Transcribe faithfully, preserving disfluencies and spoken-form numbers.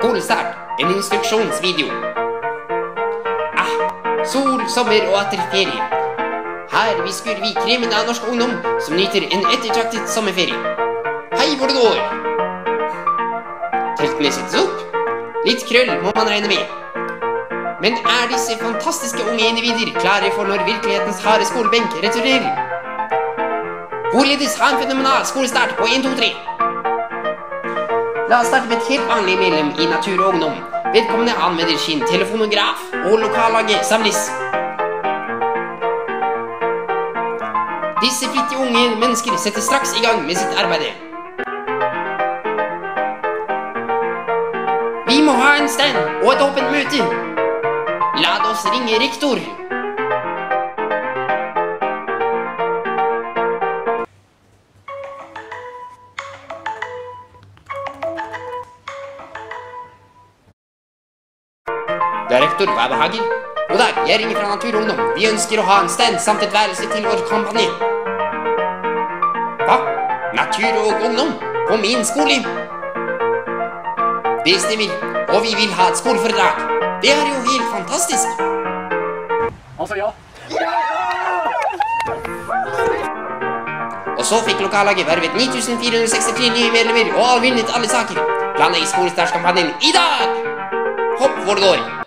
Skolestart, en instruksjonsvideo. Ah, sol, sommer og atter ferie. Her viskur vi kremen av norsk ungdom som nyter en ettertraktet sommerferie. Hei hvor det går! Teltene settes opp. Litt krøll må man regne med. Men er disse fantastiske unge individer klare for når virkelighetens harde skolebenk returnerer? Hvorledes ha en fenomenal skolestart på en, to, tre. La oss starte med et helt vanlig medlem i Natur og Ungdom. Vedkommende anvender sin telefonograf, og lokallaget samles. Disse flittige unge mennesker setter straks i gang med sitt arbeid. Vi må ha en stand og et åpent møte. La oss ringe rektor. Det er rektor, hva behager? God dag, jeg ringer fra Natur og Ungdom. Vi ønsker å ha en stand samt et værelse til vår kampanje. Hva? Natur og Ungdom? På min skole? Det stemmer, og vi vil ha et skoleforedrag. Det er jo helt fantastisk. Altså, ja. Og så fikk lokallaget vervet ni tusen fire hundre sekstitre nye medlemmer og har vunnet alle saker. Planlegg skolestartskampanjen i dag! Hopp hvor det går!